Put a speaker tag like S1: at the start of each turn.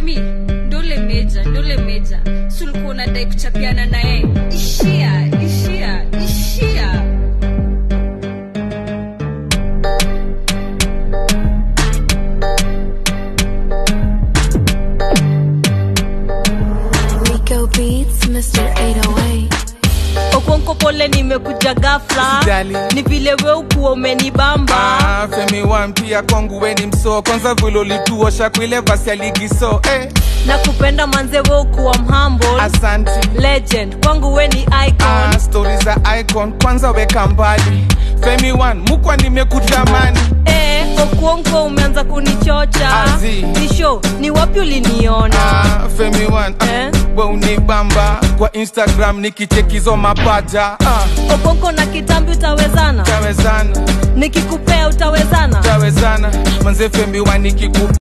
S1: Femi, ndole meja. Sulikuwa unadai kuchapiana naye. Ishia.
S2: Rico Beats, Mr. 808.
S3: Okonko pole nimekuja ghafla.
S4: Sijali.
S3: Ni vile wewe ukuwa umenibamba.
S4: Femi one pia kwangu we ni mso. Kwanza vile ulituosha kuile basi ya ligi so
S3: Nakupenda manze wewe ukuwa humble.
S4: Asante.
S3: Legend, kwangu we ni icon.
S4: Stories za icon, kwanza weka mbali. Femi one, mukwa nimekutamani.
S3: Okonko umeanza kunichocha.
S4: Azi.
S3: Nisho, ni wapi uliniona?
S4: Femi one, we unibamba. Kwa Instagram nikichekizo mapaja.
S3: Okonko na kitambi utawezana?
S4: Tawezana.
S3: Nikikupea utawezana?
S4: Tawezana. Manze Femi one nikikupa